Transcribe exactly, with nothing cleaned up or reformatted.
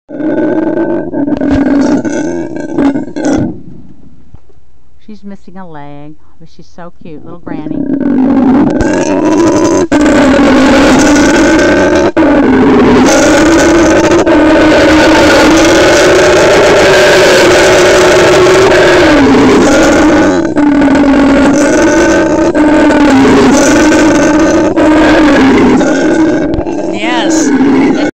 She's missing a leg, but she's so cute, little granny.